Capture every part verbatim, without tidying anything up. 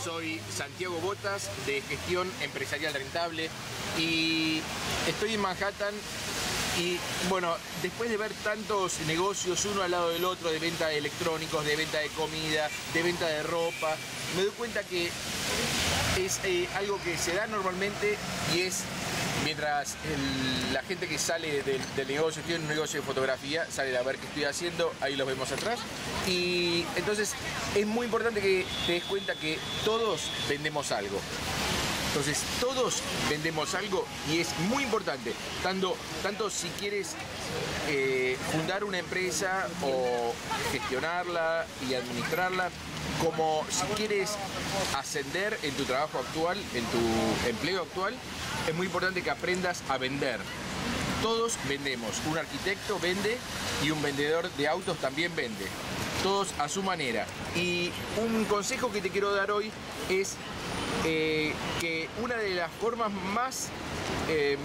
soy Santiago Botas de Gestión Empresarial Rentable y estoy en Manhattan. Y bueno, después de ver tantos negocios uno al lado del otro, de venta de electrónicos, de venta de comida, de venta de ropa, me doy cuenta que es eh, algo que se da normalmente y es mientras el, la gente que sale del, del negocio, tiene un negocio de fotografía, sale a ver qué estoy haciendo, ahí los vemos atrás. Y entonces es muy importante que te des cuenta que todos vendemos algo. Entonces todos vendemos algo y es muy importante, tanto, tanto si quieres eh, fundar una empresa o gestionarla y administrarla, como si quieres ascender en tu trabajo actual, en tu empleo actual, es muy importante que aprendas a vender. Todos vendemos, un arquitecto vende y un vendedor de autos también vende, todos a su manera. Y un consejo que te quiero dar hoy es Eh, que una de las formas más eh,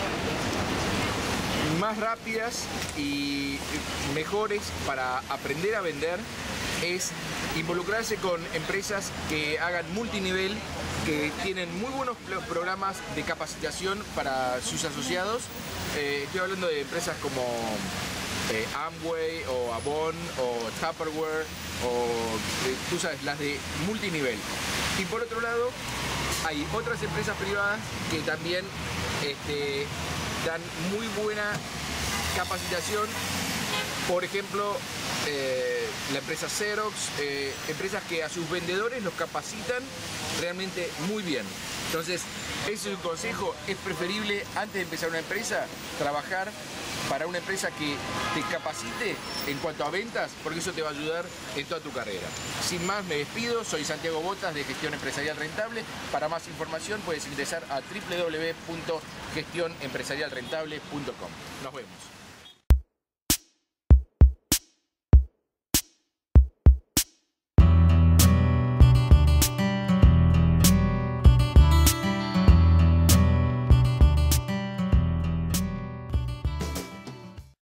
más rápidas y mejores para aprender a vender es involucrarse con empresas que hagan multinivel, que tienen muy buenos programas de capacitación para sus asociados. Eh, estoy hablando de empresas como eh, Amway o Avon o Tupperware o eh, tú sabes, las de multinivel. Y por otro lado, hay otras empresas privadas que también este, dan muy buena capacitación. Por ejemplo, eh, la empresa Xerox, eh, empresas que a sus vendedores los capacitan realmente muy bien. Entonces, ese es un consejo, es preferible antes de empezar una empresa, trabajar para una empresa que te capacite en cuanto a ventas, porque eso te va a ayudar en toda tu carrera. Sin más, me despido, soy Santiago Botas de Gestión Empresarial Rentable. Para más información puedes ingresar a w w w punto gestión empresarial rentable punto com. Nos vemos.